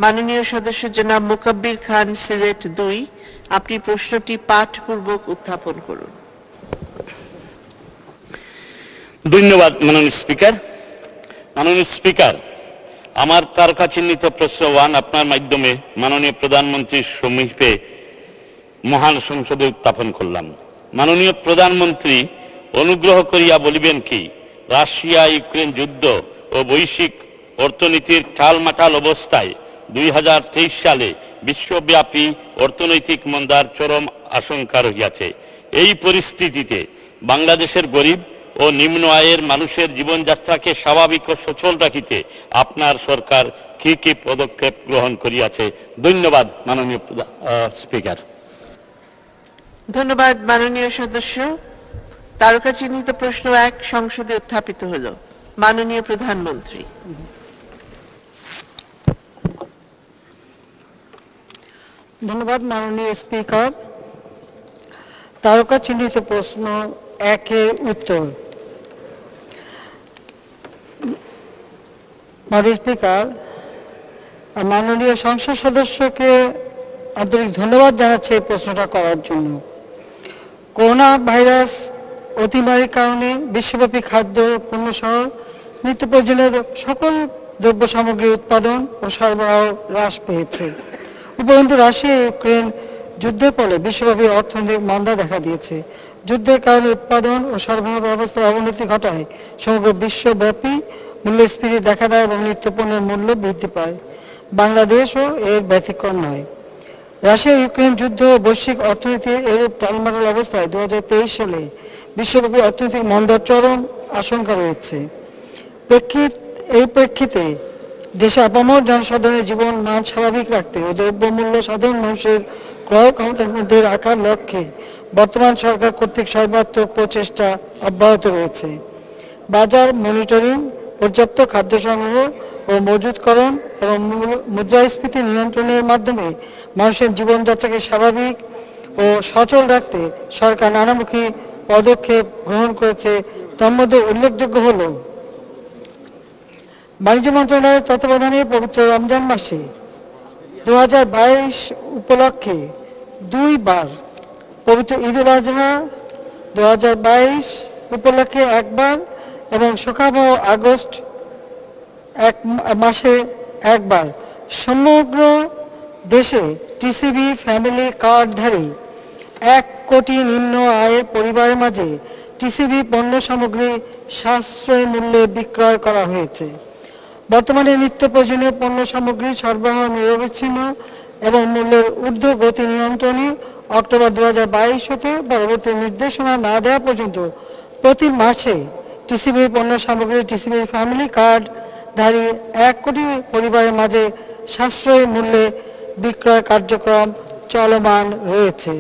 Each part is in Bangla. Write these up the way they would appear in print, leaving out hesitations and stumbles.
মাননীয় সদস্য জনাব মুকাব্বির খান, সিলেট 2, আপনি প্রশ্নটি পাঠপূর্বক উত্থাপন করুন। ধন্যবাদ মাননীয় স্পিকার। মাননীয় স্পিকার, আমার তারকা চিহ্নিত প্রশ্ন 1 আপনার মাধ্যমে মাননীয় প্রধানমন্ত্রীর সমীপে মহান সংসদে উত্থাপন করলাম। মাননীয় প্রধানমন্ত্রী, অনুগ্রহ করিয়া বলিবেন কি, রাশিয়া ইউক্রেন যুদ্ধ ও বৈশ্বিক অর্থনীতির টালমাটাল অবস্থায় 2023 সালে বিশ্বব্যাপী অর্থনৈতিক মন্দার চরম আশঙ্কা রহিয়াছে। এই পরিস্থিতিতে বাংলাদেশের গরিব ও নিম্ন আয়ের মানুষের জীবনযাত্রাকে স্বাভাবিক ও সচল রাখিতে আপনার সরকার কি কি পদক্ষেপ গ্রহণ করিয়াছে? ধন্যবাদ মাননীয় স্পিকার। ধন্যবাদ মাননীয় সদস্য। তারকা চিহ্নিত প্রশ্ন 1 সংসদে উত্থাপিত হল। মাননীয় প্রধানমন্ত্রী। ধন্যবাদ মাননীয় স্পিকার। তারকা চিহ্নিত প্রশ্ন 1 এর উত্তর। মাননীয় স্পিকার, মাননীয় সংসদ সদস্যকে আন্তরিক ধন্যবাদ জানাচ্ছি এই প্রশ্নটা করার জন্য। করোনা ভাইরাস অতিমারির কারণে বিশ্বব্যাপী খাদ্য পণ্য সহ নিত্য প্রয়োজনীয় সকল দ্রব্য সামগ্রীর উৎপাদন ও সরবরাহ হ্রাস পেয়েছে। উপরন্তু রাশিয়া ইউক্রেন যুদ্ধের ফলে বিশ্বব্যাপী অর্থনৈতিক মন্দা দেখা দিয়েছে। যুদ্ধের কারণে উৎপাদন ও সরবরাহ ব্যবস্থার অবনতি ঘটায় সমগ্র বিশ্বব্যাপী মূল্যস্ফীতি দেখা দেয় এবং নিত্যপণ্যের মূল্য বৃদ্ধি পায়। বাংলাদেশও এর ব্যতিক্রম নয়। রাশিয়া ইউক্রেন যুদ্ধ ও বৈশ্বিক অর্থনীতির এরূপ টালমাটাল অবস্থায় 2023 সালে বিশ্বব্যাপী অর্থনৈতিক মন্দার চরম আশঙ্কা রয়েছে। এই প্রেক্ষিতে দেশে আপামর জনসাধারণের জীবন মান স্বাভাবিক রাখতে ও দ্রব্যমূল্য সাধারণ মানুষের ক্রয় ক্ষমতার মধ্যে রাখার লক্ষ্যে বর্তমান সরকার কর্তৃক সর্বাত্মক প্রচেষ্টা অব্যাহত রয়েছে। বাজার মনিটরিং, পর্যাপ্ত খাদ্য সংগ্রহ ও মজুতকরণ এবং মুদ্রাস্ফীতি নিয়ন্ত্রণের মাধ্যমে মানুষের জীবনযাত্রাকে স্বাভাবিক ও সচল রাখতে সরকার নানামুখী পদক্ষেপ গ্রহণ করেছে। তন্মধ্যে উল্লেখযোগ্য হল, বাণিজ্য মন্ত্রণালয়ের তত্ত্বাবধানে পবিত্র রমজান মাসে 2022 উপলক্ষে 2 বার, পবিত্র ঈদ উল আজহা 2022 উপলক্ষে 1 বার এবং শোকাবহ আগস্ট 1 মাসে 1 বার সমগ্র দেশে টিসিবি ফ্যামিলি কার্ডধারী 1 কোটি নিম্ন আয়ের পরিবারের মাঝে টিসিবি পণ্য সামগ্রী সাশ্রয়ী মূল্যে বিক্রয় করা হয়েছে। বর্তমানে নিত্য প্রয়োজনীয় পণ্য সামগ্রী সরবরাহ নিরবিচ্ছিন্ন এবং মূল্যের ঊর্ধ্ব গতি নিয়ন্ত্রণে অক্টোবর 2022 হতে পরবর্তী নির্দেশনা না দেওয়া পর্যন্ত প্রতি মাসে টিসিবির পণ্য সামগ্রী টিসিবির ফ্যামিলি কার্ডধারী 1 কোটি পরিবারের মাঝে সাশ্রয়ী মূল্যে বিক্রয় কার্যক্রম চলমান রয়েছে।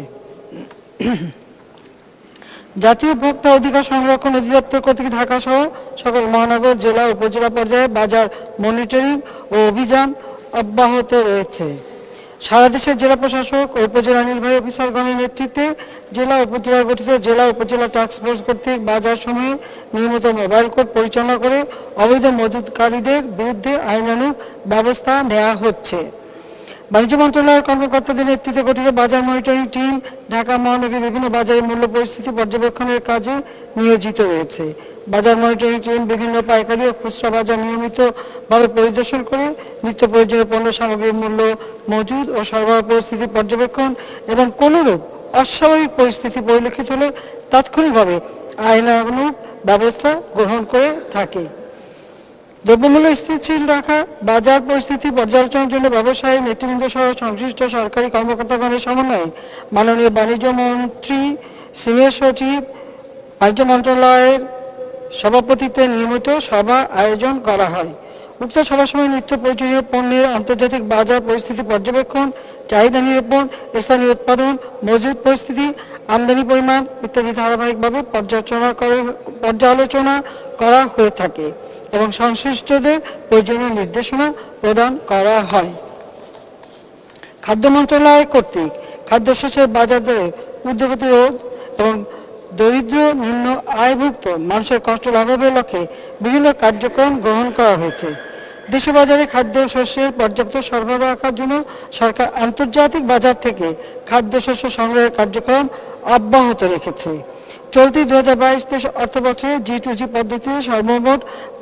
জাতীয় ভোক্তা অধিকার সংরক্ষণ অধিদপ্তর কর্তৃক ঢাকা সহ সকল মহানগর, জেলা, উপজেলা পর্যায়ে বাজার মনিটরিং ও অভিযান অব্যাহত রয়েছে। সারা দেশের জেলা প্রশাসক ও উপজেলা নির্বাহী অফিসারগণের নেতৃত্বে জেলা উপজেলা গঠিত জেলা উপজেলা টাস্ক ফোর্স কর্তৃক বাজার সমূহে নিয়মিত মোবাইল কোর্ট পরিচালনা করে অবৈধ মজুতকারীদের বিরুদ্ধে আইনানুগ ব্যবস্থা নেওয়া হচ্ছে। বাণিজ্য মন্ত্রণালয়ের কর্মকর্তাদের নেতৃত্বে গঠিত বাজার মনিটরিং টিম ঢাকা মহানগরীর বিভিন্ন বাজারের মূল্য পরিস্থিতি পর্যবেক্ষণের কাজে নিয়োজিত রয়েছে। বাজার মনিটরিং টিম বিভিন্ন পাইকারি ও খুচরা বাজার নিয়মিতভাবে পরিদর্শন করে নিত্য প্রয়োজনীয় পণ্য সামগ্রীর মূল্য, মজুদ ও সরবরাহ পরিস্থিতি পর্যবেক্ষণ এবং কোনরূপ অস্বাভাবিক পরিস্থিতি পরিলক্ষিত হলে তাৎক্ষণিকভাবে আইনানুগ ব্যবস্থা গ্রহণ করে থাকে। দ্রব্যমূল্য স্থিতিশীল রাখা, বাজার পরিস্থিতি পর্যালোচনার জন্য ব্যবসায়ী নেতৃবৃন্দ সহ সংশ্লিষ্ট সরকারি কর্মকর্তাগণের সমন্বয়ে মাননীয় বাণিজ্য মন্ত্রী, সিনিয়র সচিব, বাণিজ্য মন্ত্রণালয়ের সভাপতিত্বে নিয়মিত সভা আয়োজন করা হয়। উক্ত সভার সময় নিত্য প্রয়োজনীয় পণ্যের আন্তর্জাতিক বাজার পরিস্থিতি পর্যবেক্ষণ, চাহিদা নিরূপণ, স্থানীয় উৎপাদন, মজুদ পরিস্থিতি, আমদানি পরিমাণ ইত্যাদি ধারাবাহিকভাবে পর্যালোচনা করা হয়ে থাকে এবং সংশ্লিষ্টদের প্রয়োজনীয় নির্দেশনা প্রদান করা হয়। খাদ্য মন্ত্রণালয় কর্তৃক খাদ্যশস্যের বাজার দরে ঊর্ধ্বগতি রোধ এবং দরিদ্র নিম্ন আয়ভুক্ত মানুষের কষ্ট লাঘবের লক্ষ্যে বিভিন্ন কার্যক্রম গ্রহণ করা হয়েছে। দেশীয় বাজারে খাদ্য শস্যের পর্যাপ্ত সরবরাহ রাখার জন্য সরকার আন্তর্জাতিক বাজার থেকে খাদ্যশস্য সংগ্রহের কার্যক্রম অব্যাহত রেখেছে। চলতি 2022-23 অর্থবছরে G2G পদ্ধতিতে সর্বমোট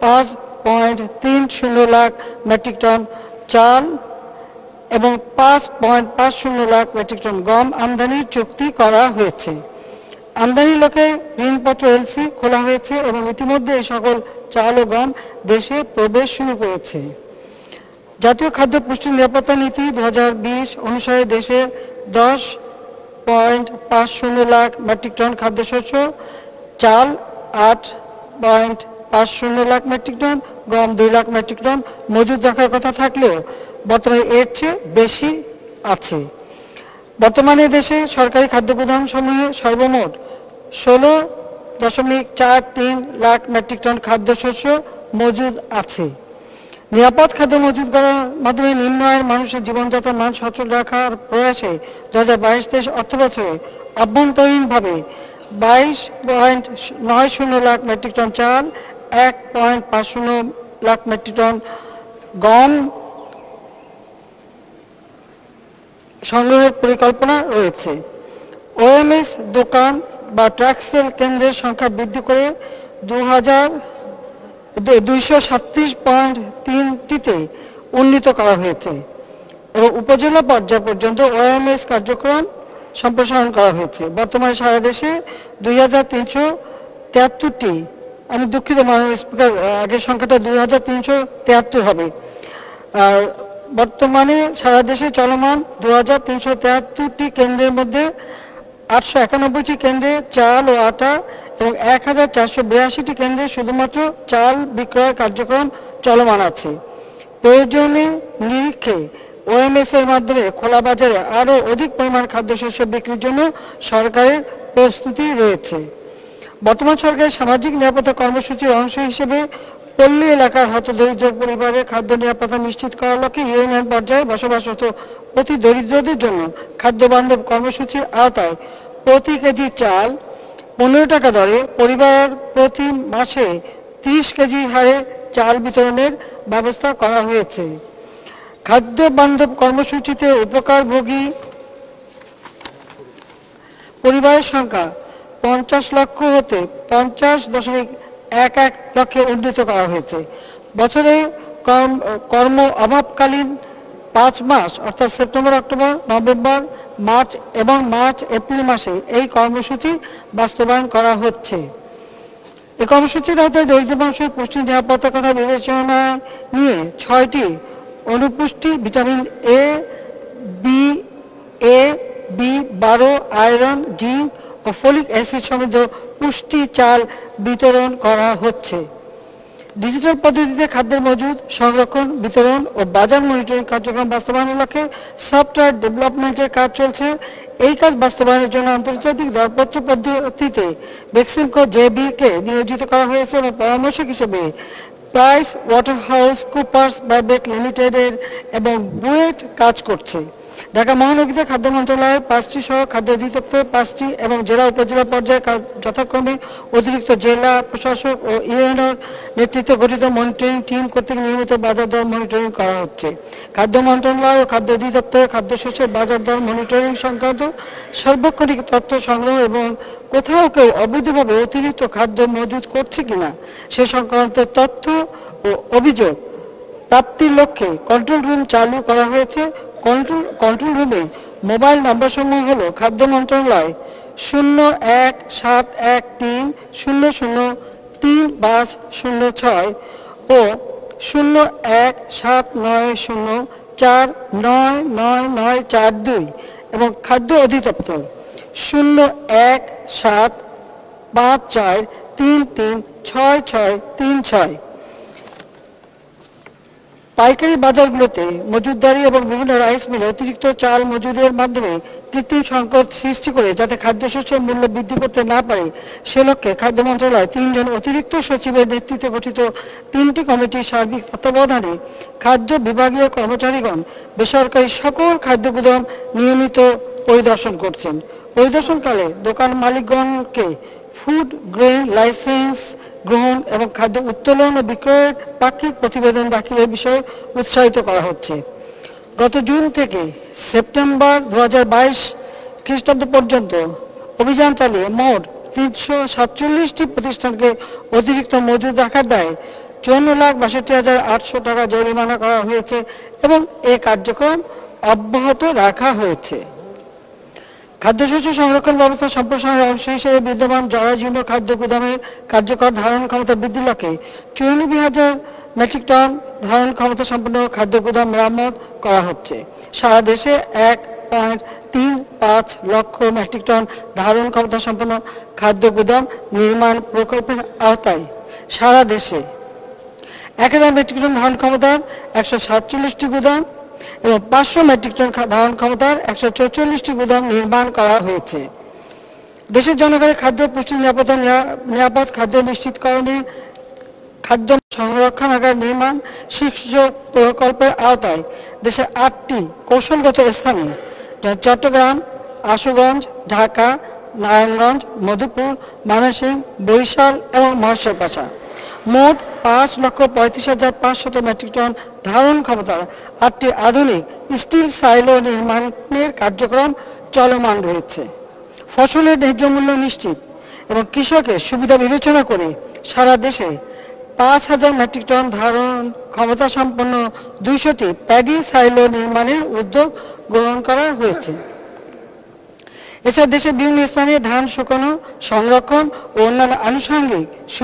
5.30 লাখ মেট্রিক টন চাল এবং 5.50 লাখ মেট্রিক টন গম আমদানির চুক্তি করা হয়েছে। আমদানি লক্ষ্যে ঋণপত্র এলসি খোলা হয়েছে এবং ইতিমধ্যে এই সকল চাল ও গম দেশে প্রবেশ শুরু করেছে। জাতীয় খাদ্য পুষ্টি নিরাপত্তা নীতি 2020 অনুসারে দেশে 10.50 লাখ মেট্রিক টন খাদ্যশস্য, চাল 8.50 লাখ মেট্রিক টন, গম 2 লাখ মেট্রিক টন মজুদ রাখার কথা থাকলেও বর্তমানে এর চেয়ে বেশি আছে। বর্তমানে দেশে সরকারি খাদ্য গুদাম সমূহে সর্বমোট 16.43 লাখ মেট্রিক টন খাদ্যশস্য মজুদ আছে। নিরাপদ খাদ্য মজুদ করার মাধ্যমে নিম্ন আয়ের মানুষের জীবনযাত্রার মান সচল রাখার প্রয়াসে 2022-23 অর্থবছরে অভ্যন্তরীণভাবে 22.90 লাখ মেট্রিক টন চাল, 1.50 লাখ মেট্রিক টন গম সংগ্রহের পরিকল্পনা রয়েছে। ওএমএস দোকান বা ট্রাকসেল কেন্দ্রের সংখ্যা বৃদ্ধি করে 237.3টিতে উন্নীত করা হয়েছে এবং উপজেলা পর্যায় পর্যন্ত ওএমএস কার্যক্রম সম্প্রসারণ করা হয়েছে। বর্তমানে সারা দেশে 2373টি, আমি দুঃখিত মাননীয় স্পিকার, আগের সংখ্যাটা 2373 হবে। বর্তমানে সারা দেশে চলমান 2373টি কেন্দ্রের মধ্যে 891টি কেন্দ্রে চাল ও আটা এবং 1482টি কেন্দ্রে শুধুমাত্র চাল বিক্রয় কার্যক্রম চলমান আছে। প্রয়োজনে নিরীক্ষে ওএমএস এর মাধ্যমে খোলা বাজারে আরও অধিক পরিমাণ খাদ্যশস্য বিক্রির জন্য সরকারের প্রস্তুতি রয়েছে। বর্তমান সরকারের সামাজিক নিরাপত্তা কর্মসূচির অংশ হিসেবে পল্লী এলাকার হতদরিদ্র পরিবারের খাদ্য নিরাপত্তা নিশ্চিত করার লক্ষ্যে ইউনিয়ন পর্যায়ে বসবাসরত অতি দরিদ্রদের জন্য খাদ্য বান্ধব কর্মসূচির আওতায় প্রতি কেজি চাল 15 টাকা দরে পরিবার প্রতি মাসে 30 কেজি হারে চাল বিতরণের ব্যবস্থা করা হয়েছে। খাদ্য বান্ধব কর্মসূচিতে উপকারভোগী পরিবারের সংখ্যা 50 লক্ষ হতে 50.11 লক্ষে উন্নীত করা হয়েছে। বছরে কর্ম অভাবকালীন 5 মাস অর্থাৎ সেপ্টেম্বর, অক্টোবর, নভেম্বর, মার্চ এবং মার্চ-এপ্রিল মাসে এই কর্মসূচি বাস্তবায়ন করা হচ্ছে। এই কর্মসূচির আওতায় দরিদ্র মানুষের পুষ্টি নিরাপত্তার কথা বিবেচনায় নিয়ে 6টি অনুপুষ্টি vitamin A, B, B12, iron, zinc ও ফলিক অ্যাসিড সমৃদ্ধ পুষ্টি চাল বিতরণ করা হচ্ছে। ডিজিটাল পদ্ধতিতে খাদ্যের মজুদ, সংরক্ষণ, বিতরণ ও বাজার মনিটরিং কার্যক্রম বাস্তবায়নের লক্ষ্যে সফটওয়্যার ডেভেলপমেন্টের কাজ চলছে। এই কাজ বাস্তবায়নের জন্য আন্তর্জাতিক দরপত্র পদ্ধতিতে বেক্সিমকো জেবি-কে নিয়োজিত করা হয়েছে এবং পরামর্শক হিসেবে প্রাইস ওয়াটারহাউস কুপার্স প্রাইভেট লিমিটেডের এবং বুয়েট কাজ করছে। ঢাকা মহানগরীতে খাদ্য মন্ত্রণালয়ের 5টি সহ খাদ্য অধিদপ্তরের 5টি এবং জেলা উপজেলা পর্যায়ে যথাক্রমে অতিরিক্ত জেলা প্রশাসক ও ইউএনওর নেতৃত্বে গঠিত মনিটরিং টিম কর্তৃক নিয়মিত বাজার দর মনিটরিং করা হচ্ছে। খাদ্য মন্ত্রণালয় ও খাদ্য অধিদপ্তরের খাদ্যশস্যের বাজার দর মনিটরিং সংক্রান্ত সার্বক্ষণিক তথ্য সংগ্রহ এবং কোথাও কেউ অবৈধভাবে অতিরিক্ত খাদ্য মজুদ করছে কিনা সে সংক্রান্ত তথ্য ও অভিযোগ প্রাপ্তির লক্ষ্যে কন্ট্রোল রুম চালু করা হয়েছে। কন্ট্রোল রুমে মোবাইল নাম্বার সমূহ হলো খাদ্য মন্ত্রণালয় 0173003506 ও 017904999942 এবং খাদ্য অধিদপ্তর 017543363636। পাইকারি বাজারগুলোতে মজুদদারি এবং বিভিন্ন রাইস মিলে অতিরিক্ত চাল মজুদের মাধ্যমে কৃত্রিম সংকট সৃষ্টি করে যাতে খাদ্যশস্যের মূল্য বৃদ্ধি করতে না পারে সে লক্ষ্যে খাদ্য মন্ত্রণালয় 3 জন অতিরিক্ত সচিবের নেতৃত্বে গঠিত 3টি কমিটির সার্বিক তত্ত্বাবধানে খাদ্য বিভাগীয় কর্মচারীগণ বেসরকারি সকল খাদ্য গুদাম নিয়মিত পরিদর্শন করছেন। পরিদর্শনকালে দোকান মালিকগণকে ফুড গ্রেন লাইসেন্স গ্রহণ এবং খাদ্য উত্তোলন ও বিক্রয়ের পাক্ষিক প্রতিবেদন দাখিলের বিষয়ে উৎসাহিত করা হচ্ছে। গত জুন থেকে সেপ্টেম্বর 2022 খ্রিস্টাব্দ পর্যন্ত অভিযান চালিয়ে মোট 347টি প্রতিষ্ঠানকে অতিরিক্ত মজুদ রাখার দায়ে 54,62,800 টাকা জরিমানা করা হয়েছে এবং এই কার্যক্রম অব্যাহত রাখা হয়েছে। খাদ্যশস্য সংরক্ষণ ব্যবস্থা সম্প্রসারণের অংশ হিসেবে বিদ্যমান জরাজীর্ণ খাদ্য গুদামের কার্যকর ধারণ ক্ষমতা বৃদ্ধির লক্ষ্যে 94,000 মেট্রিক টন ধারণ ক্ষমতা সম্পন্ন খাদ্য গুদাম মেরামত করা হচ্ছে। সারা দেশে 1.35 লক্ষ মেট্রিক টন ধারণ ক্ষমতা সম্পন্ন খাদ্য গুদাম নির্মাণ প্রকল্পের আওতায় সারা দেশে 1,000 মেট্রিক টন ধারণ ক্ষমতার 147টি গুদাম এবং 500 মেট্রিক টন ধারণ ক্ষমতার 144টি গুদাম নির্মাণ করা হয়েছে। দেশের জনগণের খাদ্য পুষ্টি নিরাপদ খাদ্য নিশ্চিতকরণে খাদ্য সংরক্ষণাগার নির্মাণ শীর্ষ প্রকল্পের আওতায় দেশের 8টি কৌশলগত স্থানে চট্টগ্রাম, আশুগঞ্জ, ঢাকা, নারায়ণগঞ্জ, মধুপুর, ময়মনসিংহ, বরিশাল এবং মহেশখালী মোট 5,35,500 মেট্রিক টন ধারণ ক্ষমতার 8টি আধুনিক স্টিল সাইলো নির্মাণের কার্যক্রম চলমান রয়েছে। ফসলের ন্যায্য মূল্য নিশ্চিত এবং কৃষকের সুবিধা বিবেচনা করে সারা দেশে 5,000 মেট্রিক টন ধারণ ক্ষমতা সম্পন্ন 200টি প্যাডি সাইলো নির্মাণের উদ্যোগ গ্রহণ করা হয়েছে। এছাড়া দেশের বিভিন্ন স্থানে ধান শুকানো, সংরক্ষণ ও অন্যান্য আনুষঙ্গিক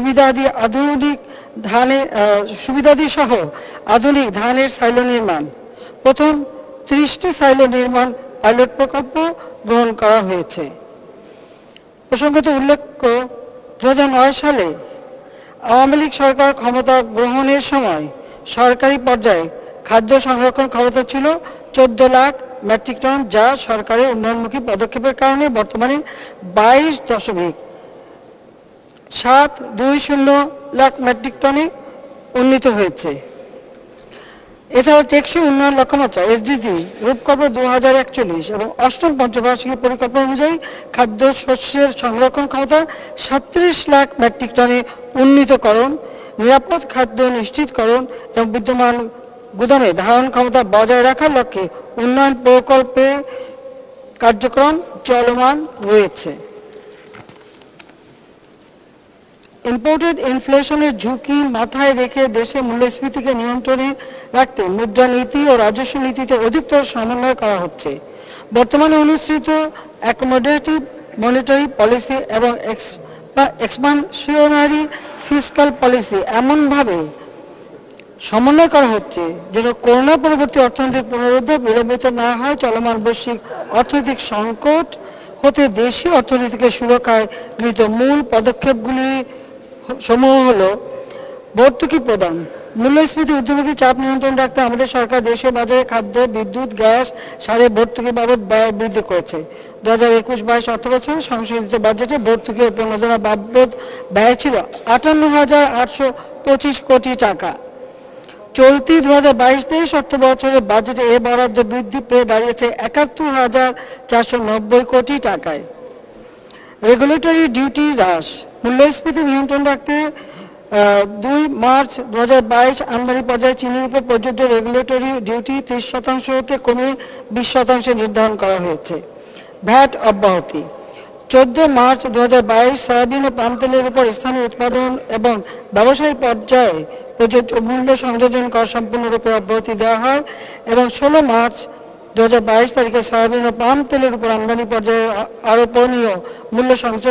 সুবিধাদি সহ আধুনিক ধানের সাইলো নির্মাণ প্রথম 30টি সাইলো নির্মাণ পাইলট প্রকল্প গ্রহণ করা হয়েছে। প্রসঙ্গত উল্লেখ্য 2009 সালে আওয়ামী লীগ সরকার ক্ষমতা গ্রহণের সময় সরকারি পর্যায়ে খাদ্য সংরক্ষণ ক্ষমতা ছিল 14 লাখ মেট্রিক টন, যা সরকারের উন্নয়নমুখী পদক্ষেপের কারণে বর্তমানে 22.720 লাখ মেট্রিক টনে উন্নীত হয়েছে। এছাড়াও টেকসই উন্নয়ন লক্ষ্যমাত্রা এসডিজি রূপকল্প 2041 এবং 8ম পঞ্চবার্ষিকী পরিকল্পনা অনুযায়ী খাদ্য শস্যের সংরক্ষণ ক্ষমতা 37 লাখ মেট্রিক টনে উন্নীতকরণ, নিরাপদ খাদ্য নিশ্চিতকরণ এবং বিদ্যমান গুদামে ধারণ ক্ষমতা বজায় রাখার লক্ষ্যে উন্নয়ন প্রকল্পে কার্যক্রম চলমান রয়েছে। ইম্পোর্টেড ইনফ্লেশনের ঝুঁকি মাথায় রেখে দেশে মূল্যস্ফীতিকে নিয়ন্ত্রণে রাখতে মুদ্রানীতি ও রাজস্ব নীতিতে অধিকতর সমন্বয় করা হচ্ছে। বর্তমানে অনুসৃত অ্যাকোমোডেটিভ মনিটারি পলিসি এবং এক্সপানশনারি ফিসক্যাল পলিসি এমনভাবে সমন্বয় করা হচ্ছে যেন করোনা পরবর্তী অর্থনৈতিক পুনরুদ্ধার বিলম্বিত না হয়। চলমান বৈশ্বিক অর্থনৈতিক সংকট হতে দেশীয় অর্থনীতিকে সুরক্ষায় গৃহীত মূল পদক্ষেপগুলি সমূহ হলো ভর্তুকি প্রদান। মূল্যস্ফীতি ঊর্ধ্বমুখী চাপ নিয়ন্ত্রণ রাখতে আমাদের সরকার দেশীয় বাজারে খাদ্য, বিদ্যুৎ, গ্যাস, সারের ভর্তুকি বাবদ ব্যয় বৃদ্ধি করেছে। 2021-22 অর্থবছরে সংশোধিত বাজেটে ভর্তুকি ও প্রণোদনা বাবদ ব্যয় ছিল 58,825 কোটি টাকা। চলতি 2022-23 অর্থ বছরের বাজেটে এ বরাদ্দ বৃদ্ধি পেয়ে দাঁড়িয়েছে 71,490 কোটি টাকায়। রেগুলেটরি ডিউটি হ্রাস। মূল্যস্ফীতি নিয়ন্ত্রণ রাখতে 2 মার্চ 2022 আমদানি পর্যায়ে চিনির উপর প্রযোজ্য রেগুলেটরি ডিউটি 30% হতে কমিয়ে 20% নির্ধারণ করা হয়েছে। ভ্যাট অব্যাহতি। 14 মার্চ 2022 সয়াবিন ও পাম তেলের উপর স্থানীয় উৎপাদন এবং ব্যবসায়ী পর্যায়ে প্রযোজ্য মূল্য সংযোজন কর সম্পূর্ণরূপে অব্যাহতি দেওয়া হয় এবং 16 মার্চ 2022 তারিখে সয়াবিন ও পাম তেলের উপর আমদানি পর্যায়ে আরোপনীয় মূল্য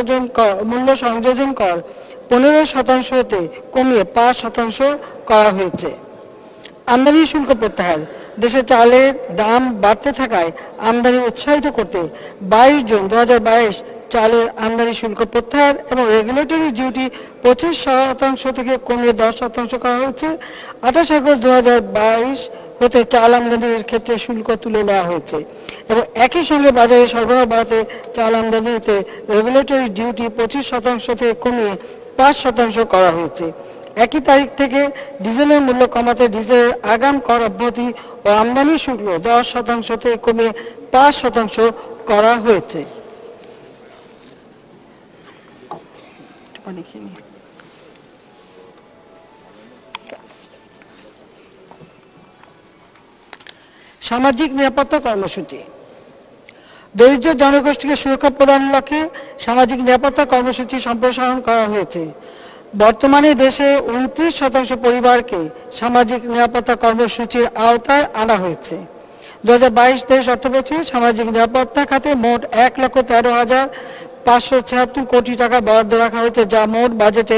সংযোজন কর 15% হতে কমিয়ে 5% করা হয়েছে। আমদানি শুল্ক প্রত্যাহার। দেশে চালের দাম বাড়তে থাকায় আমদানি উৎসাহিত করতে 22 জুন 2022 চালের আমদানি শুল্ক প্রত্যাহার এবং রেগুলেটরি ডিউটি 25% থেকে কমিয়ে 10% করা হয়েছে। 28 আগস্ট 2022 হতে চাল আমদানির ক্ষেত্রে শুল্ক তুলে নেওয়া হয়েছে এবং একই সঙ্গে বাজারে সরবরাহ বাড়াতে চাল আমদানিতে রেগুলেটরি ডিউটি 25% থেকে কমিয়ে 5% করা হয়েছে। একই তারিখ থেকে ডিজেলের মূল্য কমাতে ডিজেলের আগাম কর অব্যাহতি ও আমদানি শুল্ক 10% থেকে কমিয়ে 5% করা হয়েছে। সামাজিক নিরাপত্তা কর্মসূচি। দরিদ্র জনগোষ্ঠীকে সুরক্ষা প্রদানের লক্ষ্যে সামাজিক নিরাপত্তা কর্মসূচি সম্প্রসারণ করা হয়েছে। বর্তমানে দেশে 29% পরিবারকে সামাজিক নিরাপত্তা কর্মসূচির আওতায় আনা হয়েছে। 2022-23 অর্থবছরে সামাজিক নিরাপত্তা খাতে মোট 1,13,576 কোটি টাকা বরাদ্দ রাখা হয়েছে, যা মোট বাজেটের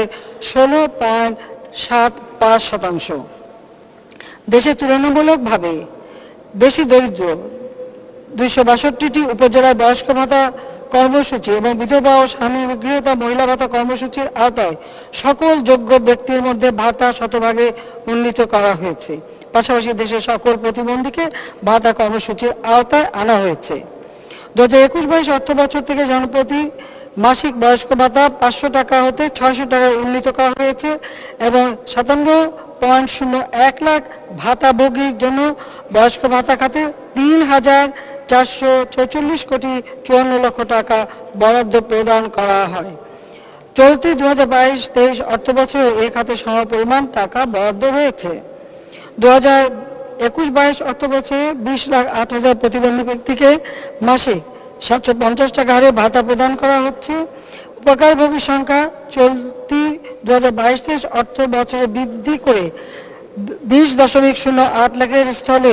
16.75%। দেশে তুলনামূলকভাবে বেশি দরিদ্র 262টি উপজেলায় বয়স্ক ভাতা কর্মসূচি এবং বিধবা ও স্বামী গৃহীতা মহিলা ভাতা কর্মসূচির আওতায় সকল যোগ্য ব্যক্তির মধ্যে ভাতা শতভাগে উন্নীত করা হয়েছে। পাশাপাশি দেশের সকল প্রতিবন্ধীকে ভাতা কর্মসূচির আওতায় আনা হয়েছে। 2021-22 অর্থবছর থেকে জনপ্রতি মাসিক বয়স্ক ভাতা 500 টাকা হতে 600 টাকায় উন্নীত করা হয়েছে এবং 57.01 লাখ ভাতাভোগীর জন্য বয়স্ক ভাতা খাতে 3,444 কোটি 54 লক্ষ টাকা বরাদ্দ প্রদান করা হয়। চলতি 2022-23 অর্থবছরে এই খাতে সমপরিমাণ টাকা বরাদ্দ রয়েছে। 2021-22 অর্থবছরে 20,08,000 প্রতিবন্ধী ব্যক্তিকে মাসিক 750 টাকা হারে ভাতা প্রদান করা হচ্ছে। উপকারভোগীর সংখ্যা চলতি 2022-23 অর্থ বছরে বৃদ্ধি করে 20.08 লাখের স্থলে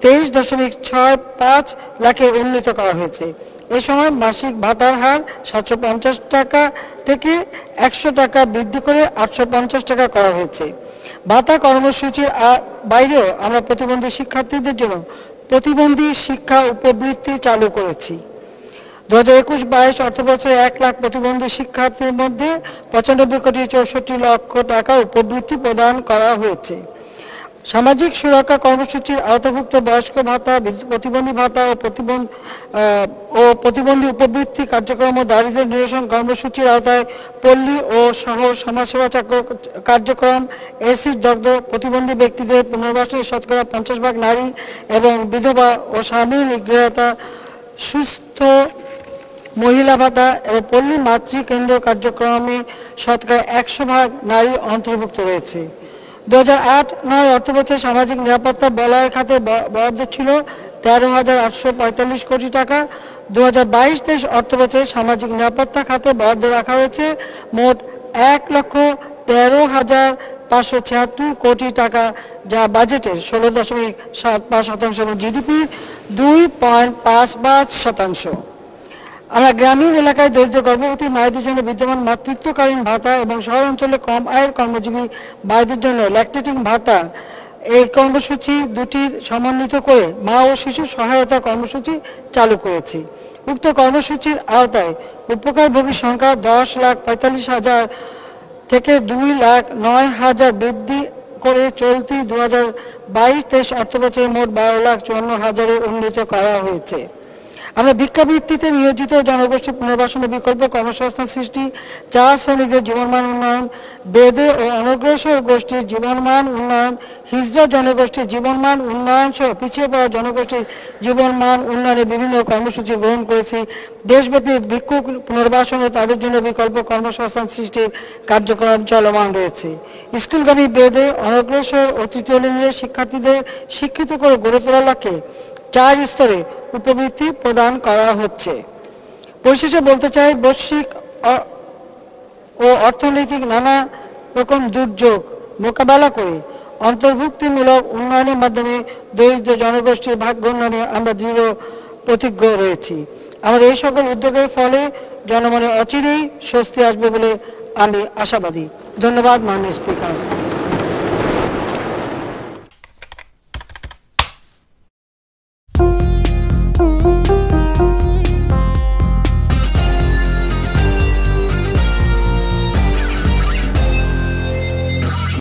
23.65 লাখে উন্নীত করা হয়েছে। এই সময় মাসিক ভাতার হার 750 টাকা থেকে 100 টাকা বৃদ্ধি করে 850 টাকা করা হয়েছে। ভাতা কর্মসূচির বাইরেও আমরা প্রতিবন্ধী শিক্ষার্থীদের জন্য প্রতিবন্ধী শিক্ষা উপবৃত্তি চালু করেছি। 2021-22 অর্থবছরে 1 লাখ প্রতিবন্ধী শিক্ষার্থীর মধ্যে 95,64 লক্ষ টাকা উপবৃত্তি প্রদান করা হয়েছে। সামাজিক সুরক্ষা কর্মসূচির আওতাভুক্ত বয়স্ক ভাতা, প্রতিবন্ধী ভাতা ও প্রতিবন্ধী উপবৃত্তি কার্যক্রম ও দারিদ্র্য নিরসন কর্মসূচির আওতায় পল্লী ও শহর সমাজসেবা কার্যক্রম, এসির দগ্ধ প্রতিবন্ধী ব্যক্তিদের পুনর্বাসনে 50% নারী এবং বিধবা ও স্বামী নিগৃহীতা সুস্থ মহিলা ভাতা এবং পল্লী মাতৃকেন্দ্র কার্যক্রমে 100% নারী অন্তর্ভুক্ত রয়েছে। 2008-09 অর্থবছরে সামাজিক নিরাপত্তা বলয় খাতে বরাদ্দ ছিল 13,845 কোটি টাকা। 2022-23 অর্থবছরে সামাজিক নিরাপত্তা খাতে বরাদ্দ রাখা হয়েছে মোট 1,13,576 কোটি টাকা, যা বাজেটের 16.75% এবং জিডিপির 2.55%। আমরা গ্রামীণ এলাকায় দরিদ্র গর্ভবতী মায়েদের জন্য বিদ্যমান মাতৃত্বকালীন ভাতা এবং শহর অঞ্চলে কম আয়ের কর্মজীবী মায়েদের জন্য ল্যাকটেটিং ভাতা, এই কর্মসূচি দুটির সমন্বিত করে মা ও শিশু সহায়তা কর্মসূচি চালু করেছি। উক্ত কর্মসূচির আওতায় উপকারভোগীর সংখ্যা 10,45,000 থেকে 2,09,000 বৃদ্ধি করে চলতি 2022-23 অর্থবছরে মোট 12,54,000-এ উন্নীত করা হয়েছে। আমরা ভিক্ষাবৃত্তিতে নিয়োজিত জনগোষ্ঠী পুনর্বাসনের বিকল্প কর্মসংস্থান সৃষ্টি, চা শ্রমিকদের জীবনমান উন্নয়ন, বেদে ও অনগ্রসর গোষ্ঠীর জীবনমান উন্নয়ন, হিজড়া জনগোষ্ঠীর জীবনমান উন্নয়ন সহ পিছিয়ে পড়া জনগোষ্ঠীর জীবনমান উন্নয়নে বিভিন্ন কর্মসূচি গ্রহণ করেছি। দেশব্যাপী ভিক্ষুক পুনর্বাসন ও তাদের জন্য বিকল্প কর্মসংস্থান সৃষ্টির কার্যক্রম চলমান রয়েছে। স্কুলগামী বেদে অনগ্রসর ও তৃতীয় লিঙ্গের শিক্ষার্থীদের শিক্ষিত করে গড়ে তোলার লক্ষ্যে 4 স্তরে উপবৃত্তি প্রদান করা হচ্ছে। পরিশেষে বলতে চাই, বৈশ্বিক ও অর্থনৈতিক নানা রকম দুর্যোগ মোকাবেলা করে অন্তর্ভুক্তিমূলক উন্নয়নের মাধ্যমে দরিদ্র জনগোষ্ঠীর ভাগ্য উন্নয়নে আমরা দৃঢ় প্রতিজ্ঞ রয়েছি। আমাদের এই সকল উদ্যোগের ফলে জনমনে অচিরেই স্বস্তি আসবে বলে আমি আশাবাদী। ধন্যবাদ মাননীয় স্পিকার।